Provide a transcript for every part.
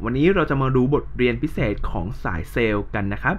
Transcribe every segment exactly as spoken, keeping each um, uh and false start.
วันนี้เราจะมาดูบทเรียนพิเศษของสายเซลล์กันนะครับ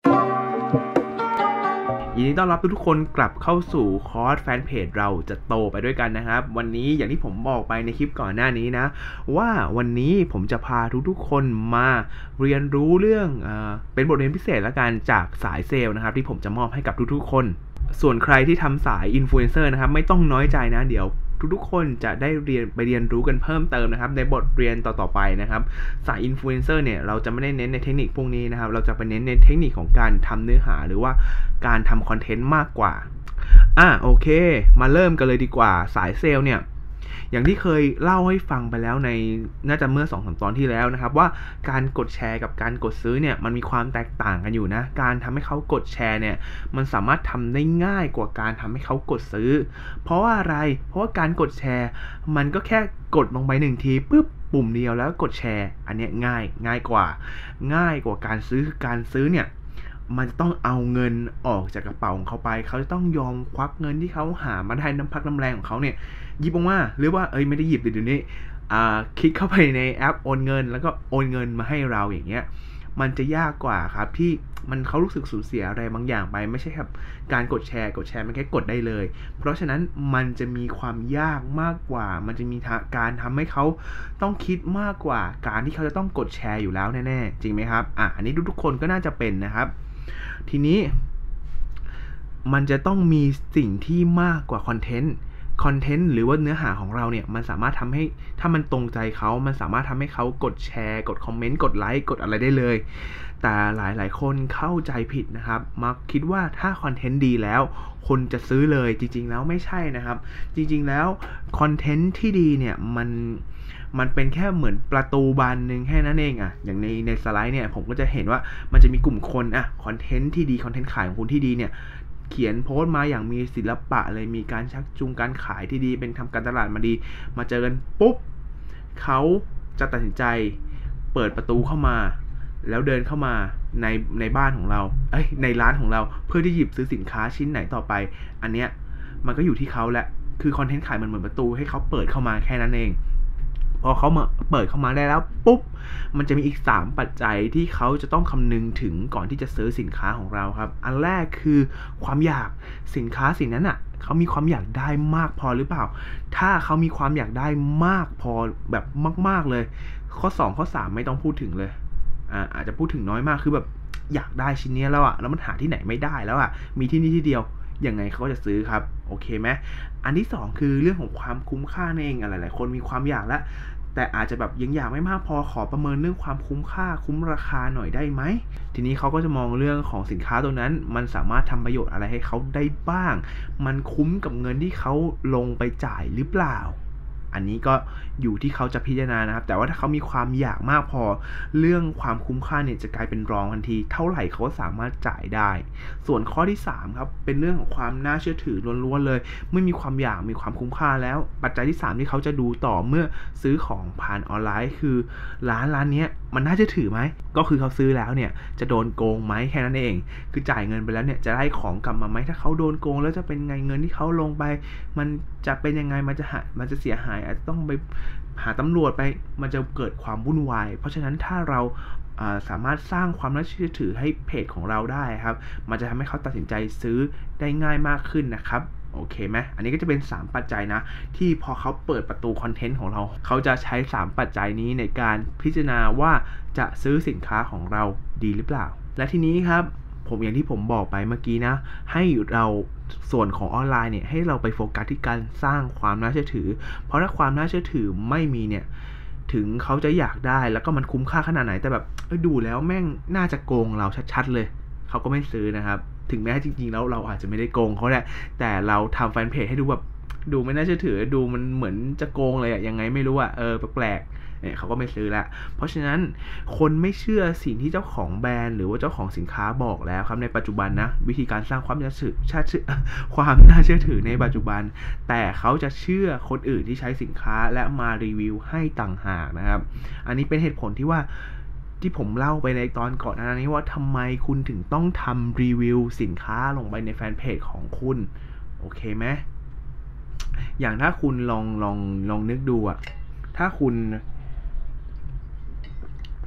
ยินดีต้อนรับทุกคนกลับเข้าสู่คอร์สแฟนเพจเราจะโตไปด้วยกันนะครับวันนี้อย่างที่ผมบอกไปในคลิปก่อนหน้านี้นะว่าวันนี้ผมจะพาทุกๆคนมาเรียนรู้เรื่องเอ่อเป็นบทเรียนพิเศษละกันจากสายเซลล์นะครับที่ผมจะมอบให้กับทุกๆคนส่วนใครที่ทำสายอินฟลูเอนเซอร์นะครับไม่ต้องน้อยใจนะเดี๋ยวทุกๆคนจะได้เรียนไปเรียนรู้กันเพิ่มเติมนะครับในบทเรียนต่อๆไปนะครับสายอินฟลูเอนเซอร์เนี่ยเราจะไม่ได้เน้นในเทคนิคพวกนี้นะครับเราจะไปเน้นในเทคนิคของการทำเนื้อหาหรือว่าการทำคอนเทนต์มากกว่าอ่ะโอเคมาเริ่มกันเลยดีกว่าสายเซลล์เนี่ยอย่างที่เคยเล่าให้ฟังไปแล้วในน่าจะเมื่อ สองถึงสาม ตอนที่แล้วนะครับว่าการกดแชร์กับการกดซื้อเนี่ยมันมีความแตกต่างกันอยู่นะการทำให้เขากดแชร์เนี่ยมันสามารถทำได้ง่ายกว่าการทำให้เขากดซื้อเพราะว่าอะไรเพราะว่าการกดแชร์มันก็แค่กดลงไปหนึ่งทีปุ๊บปุ่มเดียวแล้วกดแชร์อันนี้ง่ายง่ายกว่าง่ายกว่าการซื้อการซื้อเนี่ยมันจะต้องเอาเงินออกจากกระเป๋าของเขาไปเขาจะต้องยอมควักเงินที่เขาหามาได้น้ำพักน้ำแรงของเขาเนี่ยหยิบออกมาหรือว่าเอ้ยไม่ได้หยิบเดี๋ยวนี้อ่าคลิกเข้าไปในแอปโอนเงินแล้วก็โอนเงินมาให้เราอย่างเงี้ยมันจะยากกว่าครับที่มันเขารู้สึกสูญเสียอะไรบางอย่างไปไม่ใช่ครับการกดแชร์กดแชร์มันแค่กดได้เลยเพราะฉะนั้นมันจะมีความยากมากกว่ามันจะมีการทำให้เขาต้องคิดมากกว่าการที่เขาจะต้องกดแชร์อยู่แล้วแน่ๆจริงไหมครับอ่ะอันนี้ทุกๆคนก็น่าจะเป็นนะครับทีนี้มันจะต้องมีสิ่งที่มากกว่าคอนเทนต์คอนเทนต์หรือว่าเนื้อหาของเราเนี่ยมันสามารถทำให้ถ้ามันตรงใจเขามันสามารถทำให้เขากดแชร์กดคอมเมนต์กดไลค์กดอะไรได้เลยแต่หลายๆคนเข้าใจผิดนะครับมักคิดว่าถ้าคอนเทนต์ดีแล้วคนจะซื้อเลยจริงๆแล้วไม่ใช่นะครับจริงๆแล้วคอนเทนต์ที่ดีเนี่ยมันมันเป็นแค่เหมือนประตูบานนึงแค่นั้นเองอ่ะอย่างในในสไลด์เนี่ยผมก็จะเห็นว่ามันจะมีกลุ่มคนอ่ะคอนเทนต์ที่ดีคอนเทนต์ขายของคุณที่ดีเนี่ยเขียนโพสต์มาอย่างมีศิลปะเลยมีการชักจูงการขายที่ดีเป็นทำการตลาดมาดีมาเจอกันปุ๊บเขาจะตัดสินใจเปิดประตูเข้ามาแล้วเดินเข้ามาในในบ้านของเราเอ้ยในร้านของเราเพื่อที่หยิบซื้อสินค้าชิ้นไหนต่อไปอันเนี้ยมันก็อยู่ที่เขาแหละคือคอนเทนต์ขายมันเหมือนประตูให้เขาเปิดเข้ามาแค่นั้นเองพอเขามาเปิดเข้ามาได้แล้วปุ๊บมันจะมีอีกสามปัจจัยที่เขาจะต้องคำนึงถึงก่อนที่จะซื้อสินค้าของเราครับอันแรกคือความอยากสินค้าสิ่งนั้นอ่ะเขามีความอยากได้มากพอหรือเปล่าถ้าเขามีความอยากได้มากพอแบบมากๆเลยข้อสองข้อสามไม่ต้องพูดถึงเลยอ่าอาจจะพูดถึงน้อยมากคือแบบอยากได้ชิ้นนี้แล้วอ่ะแล้วมันหาที่ไหนไม่ได้แล้วอ่ะมีที่นี่ที่เดียวยังไงเขาก็จะซื้อครับโอเคไหมอันที่สองคือเรื่องของความคุ้มค่านั่นเองหลายๆคนมีความอยากแล้วแต่อาจจะแบบยังอยากไม่มากพอขอประเมินเรื่องความคุ้มค่าคุ้มราคาหน่อยได้ไหมทีนี้เขาก็จะมองเรื่องของสินค้าตัวนั้นมันสามารถทำประโยชน์อะไรให้เขาได้บ้างมันคุ้มกับเงินที่เขาลงไปจ่ายหรือเปล่าอันนี้ก็อยู่ที่เขาจะพิจารณานะครับแต่ว่าถ้าเขามีความอยากมากพอเรื่องความคุ้มค่าเนี่ยจะกลายเป็นรองทันทีเท่าไหร่เขาสามารถจ่ายได้ส่วนข้อที่สามครับเป็นเรื่องของความน่าเชื่อถือล้วนๆเลยเมื่อมีความอยากมีความคุ้มค่าแล้วปัจจัยที่สามที่เขาจะดูต่อเมื่อซื้อของผ่านออนไลน์คือร้านร้านนี้มันน่าเชื่อถือไหมก็คือเขาซื้อแล้วเนี่ยจะโดนโกงไหมแค่นั้นเองคือจ่ายเงินไปแล้วเนี่ยจะได้ของกลับมาไหมถ้าเขาโดนโกงแล้วจะเป็นไงเงินที่เขาลงไปมันจะเป็นยังไงมันจะหามันจะเสียหายอาจจะต้องไปหาตำรวจไปมันจะเกิดความวุ่นวายเพราะฉะนั้นถ้าเราสามารถสร้างความน่าเชื่อถือให้เพจของเราได้ครับมันจะทำให้เขาตัดสินใจซื้อได้ง่ายมากขึ้นนะครับโอเคไหมอันนี้ก็จะเป็นสามปัจจัยนะที่พอเขาเปิดประตูคอนเทนต์ของเราเขาจะใช้สามปัจจัยนี้ในการพิจารณาว่าจะซื้อสินค้าของเราดีหรือเปล่าและทีนี้ครับผมอย่างที่ผมบอกไปเมื่อกี้นะให้เราส่วนของออนไลน์เนี่ยให้เราไปโฟกัสที่การสร้างความน่าเชื่อถือเพราะถ้าความน่าเชื่อถือไม่มีเนี่ยถึงเขาจะอยากได้แล้วก็มันคุ้มค่าขนาดไหนแต่แบบดูแล้วแม่งน่าจะโกงเราชัดๆเลยเขาก็ไม่ซื้อนะครับถึงแม้จริงๆแล้วเราอาจจะไม่ได้โกงเขาแหละแต่เราทำแฟนเพจให้ดูแบบดูไม่น่าเชื่อถือดูมันเหมือนจะโกงเลยอะยังไงไม่รู้อะเออแปลกเนี่ยเขาก็ไม่ซื้อละเพราะฉะนั้นคนไม่เชื่อสิ่งที่เจ้าของแบรนด์หรือว่าเจ้าของสินค้าบอกแล้วครับในปัจจุบันนะวิธีการสร้างความน่าเชื่อถือความน่าเชื่อถือในปัจจุบันแต่เขาจะเชื่อคนอื่นที่ใช้สินค้าและมารีวิวให้ต่างหากนะครับอันนี้เป็นเหตุผลที่ว่าที่ผมเล่าไปในตอนก่อนหน้านี้ว่าทำไมคุณถึงต้องทำรีวิวสินค้าลงไปในแฟนเพจของคุณโอเคไหมอย่างถ้าคุณลองลองลองนึกดูอะถ้าคุณ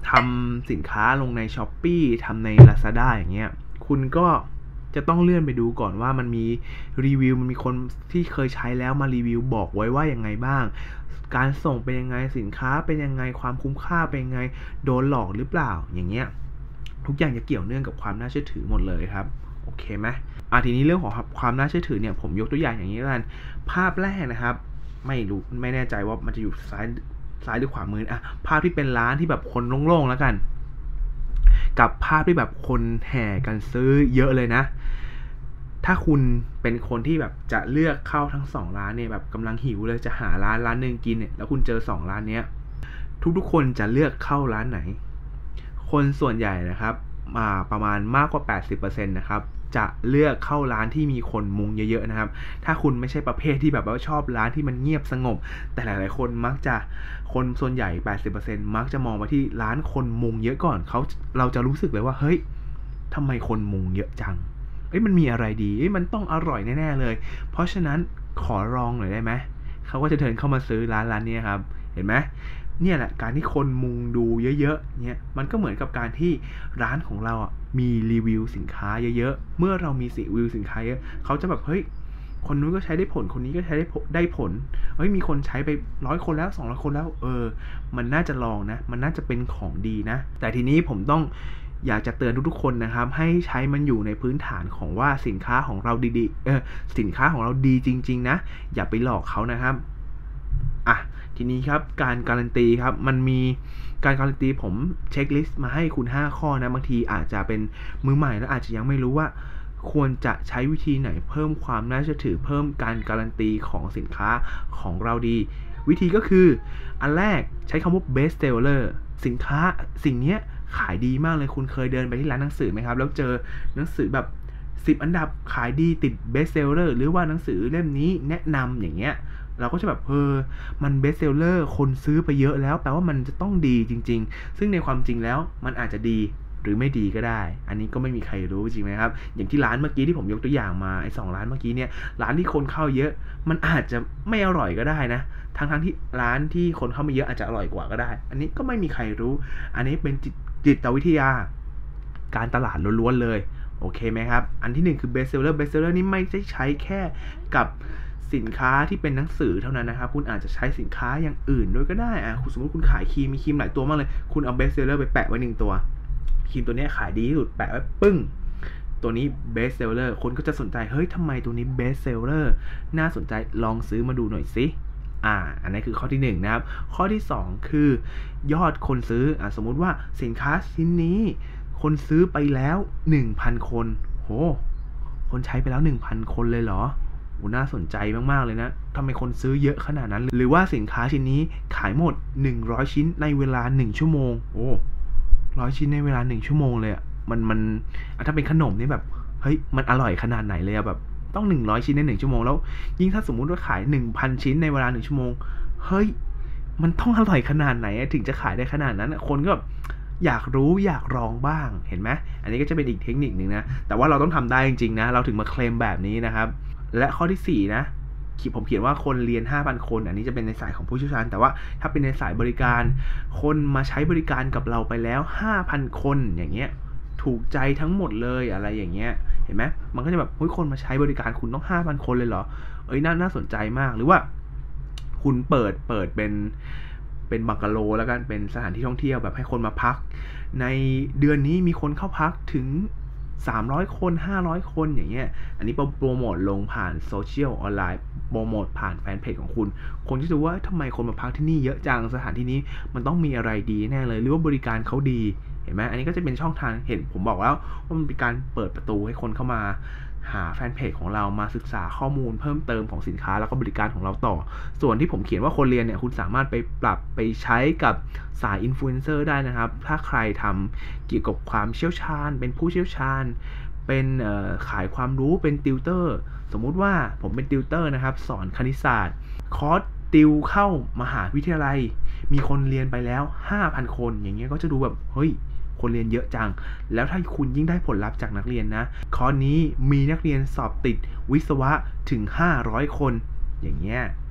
ทำสินค้าลงใน Shopee ทำใน Lazada อย่างเงี้ยคุณก็จะต้องเลื่อนไปดูก่อนว่ามันมีรีวิวมันมีคนที่เคยใช้แล้วมารีวิวบอกไว้ว่ายังไงบ้างการส่งเป็นยังไงสินค้าเป็นยังไงความคุ้มค่าเป็นยังไงโดนหลอกหรือเปล่าอย่างเงี้ยทุกอย่างจะเกี่ยวเนื่องกับความน่าเชื่อถือหมดเลยครับโอเคไหมอ่ะทีนี้เรื่องของความน่าเชื่อถือเนี่ยผมยกตัวอย่างอย่างนี้กันภาพแรกนะครับไม่รู้ไม่แน่ใจว่ามันจะอยู่ซ้ายซ้ายหรือขวามืออ่ะภาพที่เป็นร้านที่แบบคนโล่งๆแล้วกันกับภาพที่แบบคนแห่กันซื้อเยอะเลยนะถ้าคุณเป็นคนที่แบบจะเลือกเข้าทั้งสองร้านเนี่ยแบบกำลังหิวเลยจะหาร้านร้านนึงกินเนี่ยแล้วคุณเจอสองร้านเนี้ยทุกๆคนจะเลือกเข้าร้านไหนคนส่วนใหญ่นะครับมาประมาณมากกว่า แปดสิบเปอร์เซ็นต์ นะครับจะเลือกเข้าร้านที่มีคนมุงเยอะๆนะครับถ้าคุณไม่ใช่ประเภทที่แบบว่าชอบร้านที่มันเงียบสงบแต่หลายๆคนมักจะคนส่วนใหญ่ แปดสิบเปอร์เซ็นต์ มักจะมองไปที่ร้านคนมุงเยอะก่อนเขาเราจะรู้สึกเลยว่าเฮ้ยทำไมคนมุงเยอะจังเอ้ยมันมีอะไรดีเอ้ยมันต้องอร่อยแน่ๆเลยเพราะฉะนั้นขอลองหน่อยได้ไหมเขาก็จะเดินเข้ามาซื้อร้านร้านนี้ครับเห็นไหมเนี่ยแหละการที่คนมุงดูเยอะๆเนี่ยมันก็เหมือนกับการที่ร้านของเราอ่ะมีรีวิวสินค้าเยอะๆเมื่อเรามีรีวิวสินค้าเยอะเขาจะแบบเฮ้ยคนนู้นก็ใช้ได้ผลคนนี้ก็ใช้ได้ได้ผลเฮ้ยมีคนใช้ไปร้อยคนแล้วสองร้อยคนแล้วเออมันน่าจะลองนะมันน่าจะเป็นของดีนะแต่ทีนี้ผมต้องอยากจะเตือนทุกๆคนนะครับให้ใช้มันอยู่ในพื้นฐานของว่าสินค้าของเราดีๆเออสินค้าของเราดีจริงๆนะอย่าไปหลอกเขานะครับอ่ะทีนี้ครับการการันตีครับมันมีการการันตีผมเช็คลิสต์มาให้คุณห้าข้อนะบางทีอาจจะเป็นมือใหม่แล้วอาจจะยังไม่รู้ว่าควรจะใช้วิธีไหนเพิ่มความน่าเชื่อถือเพิ่มการการันตีของสินค้าของเราดีวิธีก็คืออันแรกใช้คำว่า best seller สินค้าสิ่งนี้ขายดีมากเลยคุณเคยเดินไปที่ร้านหนังสือไหมครับแล้วเจอหนังสือแบบสิบอันดับขายดีติด best seller หรือว่าหนังสือเล่มนี้แนะนำอย่างเงี้ยเราก็จะแบบเออมันเบสเซลเลอร์คนซื้อไปเยอะแล้วแปลว่ามันจะต้องดีจริงๆซึ่งในความจริงแล้วมันอาจจะดีหรือไม่ดีก็ได้อันนี้ก็ไม่มีใครรู้จริงไหมครับอย่างที่ร้านเมื่อกี้ที่ผมยกตัวอย่างมาไอ้สองร้านเมื่อกี้เนี่ยร้านที่คนเข้าเยอะมันอาจจะไม่อร่อยก็ได้นะทั้งๆที่ร้านที่คนเข้ามาเยอะอาจจะอร่อยกว่าก็ได้อันนี้ก็ไม่มีใครรู้อันนี้เป็นจิตจิตวิทยาการตลาดล้วนๆเลยโอเคไหมครับอันที่หนึ่งคือเบสเซลเลอร์เบสเซลเลอร์นี่ไม่ได้ใช้แค่กับสินค้าที่เป็นหนังสือเท่านั้นนะครับคุณอาจจะใช้สินค้าอย่างอื่นด้วยก็ได้อ่ะสมมติคุณขายครีมมีครีมหลายตัวมากเลยคุณเอาเบสเซลเลอร์ไปแปะไว้หนึ่งตัวครีมตัวนี้ขายดีที่สุดแปะไว้ปึ้งตัวนี้เบสเซลเลอร์คนก็จะสนใจเฮ้ยทำไมตัวนี้เบสเซลเลอร์น่าสนใจลองซื้อมาดูหน่อยสิอ่าอันนี้คือข้อที่หนึ่งนะครับข้อที่สองคือยอดคนซื้ออ่ะสมมุติว่าสินค้าชิ้นนี้คนซื้อไปแล้ว หนึ่งพัน คนโหคนใช้ไปแล้ว หนึ่งพัน คนเลยเหรอโอ้น่าสนใจมากๆเลยนะทำไมคนซื้อเยอะขนาดนั้นหรือว่าสินค้าชิ้นนี้ขายหมดหนึ่งร้อยชิ้นในเวลาหนึ่งชั่วโมงโอ้ร้อยชิ้นในเวลาหนึ่งชั่วโมงเลยอ่ะมันมันถ้าเป็นขนมนี่แบบเฮ้ยมันอร่อยขนาดไหนเลยอ่ะแบบต้องหนึ่งร้อยชิ้นในหนึ่งชั่วโมงแล้วยิ่งถ้าสมมุติว่าขาย หนึ่งพัน ชิ้นในเวลาหนึ่งชั่วโมงเฮ้ยมันต้องอร่อยขนาดไหนถึงจะขายได้ขนาดนั้นคนก็อยากรู้อยากลองบ้างเห็นไหมอันนี้ก็จะเป็นอีกเทคนิคนึงนะแต่ว่าเราต้องทำได้จริงๆนะเราถึงมาเคลมแบบนี้นะครับและข้อที่สี่นะผมเขียนว่าคนเรียน ห้าพัน คนอันนี้จะเป็นในสายของผู้เชี่ยวชาญแต่ว่าถ้าเป็นในสายบริการคนมาใช้บริการกับเราไปแล้ว ห้าพัน คนอย่างเงี้ยถูกใจทั้งหมดเลยอะไรอย่างเงี้ยเห็นไหมมันก็จะแบบเฮ้ยคนมาใช้บริการคุณต้อง ห้าพัน คนเลยเหรอเอ้ยน่าน่าสนใจมากหรือว่าคุณเปิดเปิดเป็นเป็นบังกะโลแล้วกันเป็นสถานที่ท่องเที่ยวแบบให้คนมาพักในเดือนนี้มีคนเข้าพักถึงสามร้อยคนห้าร้อยคนอย่างเงี้ยอันนี้โปรโมทลงผ่านโซเชียลออนไลน์โปรโมทผ่านแฟนเพจของคุณคนที่จะว่าทำไมคนมาพักที่นี่เยอะจังสถานที่นี้มันต้องมีอะไรดีแน่เลยหรือว่าบริการเขาดีเห็นไหมอันนี้ก็จะเป็นช่องทางเห็นผมบอกแล้วว่ามันเป็นการเปิดประตูให้คนเข้ามาหาแฟนเพจของเรามาศึกษาข้อมูลเพิ่มเติมของสินค้าแล้วก็บริการของเราต่อส่วนที่ผมเขียนว่าคนเรียนเนี่ยคุณสามารถไปปรับไปใช้กับสายอินฟลูเอนเซอร์ได้นะครับถ้าใครทำเกี่ยวกับความเชี่ยวชาญเป็นผู้เชี่ยวชาญเป็นขายความรู้เป็นติวเตอร์สมมุติว่าผมเป็นติวเตอร์นะครับสอนคณิตศาสตร์คอร์สติวเข้ามหาวิทยาลัยมีคนเรียนไปแล้ว ห้าพัน คนอย่างเงี้ยก็จะดูแบบเฮ้ยคนเรียนเยอะจังแล้วถ้าคุณยิ่งได้ผลลัพธ์จากนักเรียนนะคอร์สนี้มีนักเรียนสอบติดวิศวะถึงห้าร้อยคนอย่างเงี้ย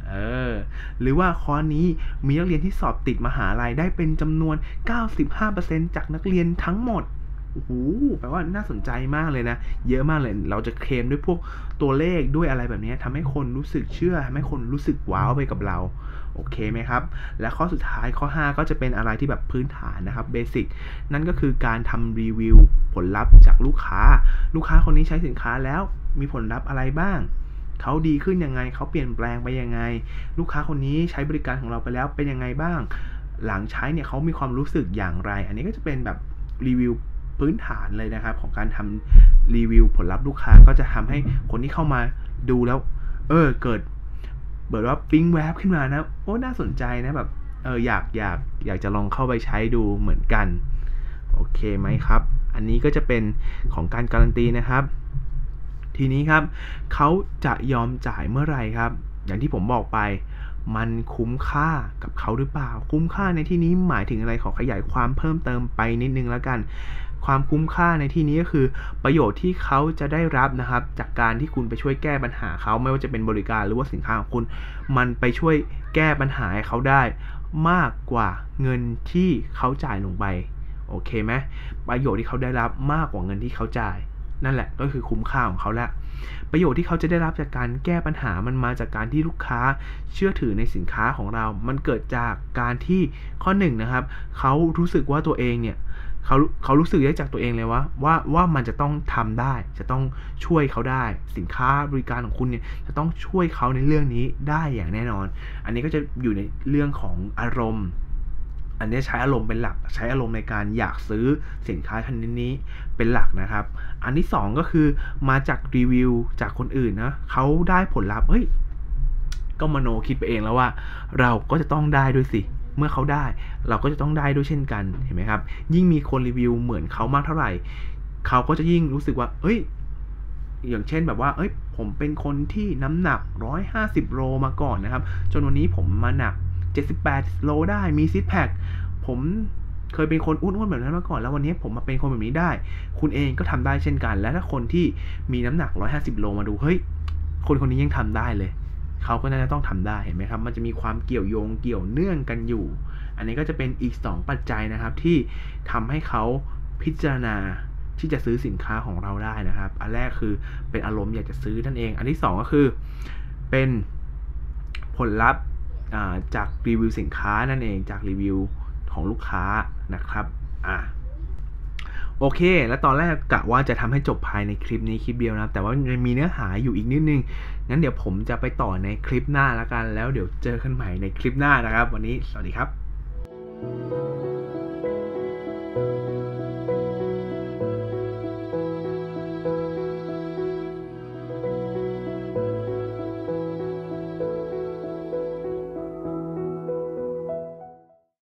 เออหรือว่าคอร์สนี้มีนักเรียนที่สอบติดมหาลัยได้เป็นจำนวน เก้าสิบห้าเปอร์เซ็นต์ จากนักเรียนทั้งหมดโอ้โหแปลว่าน่าสนใจมากเลยนะเยอะมากเลยเราจะเคลมด้วยพวกตัวเลขด้วยอะไรแบบนี้ทำให้คนรู้สึกเชื่อทำให้คนรู้สึกว้าวไปกับเราโอเคไหมครับและข้อสุดท้ายข้อห้าก็จะเป็นอะไรที่แบบพื้นฐานนะครับเบสิกนั่นก็คือการทำรีวิวผลลัพธ์จากลูกค้าลูกค้าคนนี้ใช้สินค้าแล้วมีผลลัพธ์อะไรบ้างเขาดีขึ้นยังไงเขาเปลี่ยนแปลงไปยังไงลูกค้าคนนี้ใช้บริการของเราไปแล้วเป็นยังไงบ้างหลังใช้เนี่ยเขามีความรู้สึกอย่างไรอันนี้ก็จะเป็นแบบรีวิวพื้นฐานเลยนะครับของการทำรีวิวผลลัพธ์ลูกค้าก็จะทำให้คนที่เข้ามาดูแล้วเออเกิดเบิดว่าปิ๊งแวบขึ้นมานะโอ้น่าสนใจนะแบบเอออยากอยากอยากจะลองเข้าไปใช้ดูเหมือนกันโอเคไหมครับอันนี้ก็จะเป็นของการการันตีนะครับทีนี้ครับเขาจะยอมจ่ายเมื่อไหร่ครับอย่างที่ผมบอกไปมันคุ้มค่ากับเขาหรือเปล่าคุ้มค่าในที่นี้หมายถึงอะไรขอขยายความเพิ่มเติมไปนิดนึงแล้วกันความคุ้มค่าในที่นี้ก็คือประโยชน์ที่เขาจะได้รับนะครับจากการที่คุณไปช่วยแก้ปัญหาเขาไม่ว่าจะเป็นบริการหรือว่าสินค้าของคุณมันไปช่วยแก้ปัญหาให้เขาได้มากกว่าเงินที่เขาจ่ายลงไปโอเคไหมประโยชน์ที่เขาได้รับมากกว่าเงินที่เขาจ่ายนั่นแหละก็คือคุ้มค่าของเขาละประโยชน์ที่เขาจะได้รับจากการแก้ปัญหามันมาจากการที่ลูกค้าเชื่อถือในสินค้าของเรามันเกิดจากการที่ข้อหนึ่งนะครับเขารู้สึกว่าตัวเองเนี่ยเขาเขารู้สึกได้จากตัวเองเลยว่าว่าว่ามันจะต้องทำได้จะต้องช่วยเขาได้สินค้าบริการของคุณเนี่ยจะต้องช่วยเขาในเรื่องนี้ได้อย่างแน่นอนอันนี้ก็จะอยู่ในเรื่องของอารมณ์อันนี้ใช้อารมณ์เป็นหลักใช้อารมณ์ในการอยากซื้อสินค้าชนิดนี้เป็นหลักนะครับอันที่สองก็คือมาจากรีวิวจากคนอื่นนะเขาได้ผลลัพธ์เฮ้ยก็มโนคิดไปเองแล้วว่าเราก็จะต้องได้ด้วยสิเมื่อเขาได้เราก็จะต้องได้ด้วยเช่นกันเห็นไหมครับยิ่งมีคนรีวิวเหมือนเขามากเท่าไหร่เขาก็จะยิ่งรู้สึกว่าเอ้ยอย่างเช่นแบบว่าเอ้ยผมเป็นคนที่น้ำหนักหนึ่งร้อยห้าสิบโลมาก่อนนะครับจนวันนี้ผมมาหนักเจ็ดสิบแปดโลได้มีซิกแพคผมเคยเป็นคนอ้วนๆแบบนั้นมาก่อนแล้ววันนี้ผมมาเป็นคนแบบนี้ได้คุณเองก็ทำได้เช่นกันและถ้าคนที่มีน้ำหนักหนึ่งร้อยห้าสิบโลมาดูเฮ้ยคนคนนี้ยังทำได้เลยเขาก็น่าจะต้องทำได้เห็นไหมครับมันจะมีความเกี่ยวโยงเกี่ยวเนื่องกันอยู่อันนี้ก็จะเป็นอีกสองปัจจัยนะครับที่ทำให้เขาพิจารณาที่จะซื้อสินค้าของเราได้นะครับอันแรกคือเป็นอารมณ์อยากจะซื้อนั่นเองอันที่สองก็คือเป็นผลลัพธ์จากรีวิวสินค้านั่นเองจากรีวิวของลูกค้านะครับอ่ะโอเคแล้วตอนแรกกะว่าจะทำให้จบภายในคลิปนี้คลิปเดียวนะแต่ว่ามันมีเนื้อหาอยู่อีกนิดนึงงั้นเดี๋ยวผมจะไปต่อในคลิปหน้าแล้วกันแล้วเดี๋ยวเจอกันใหม่ในคลิปหน้านะครับวันนี้สวัสดีครับ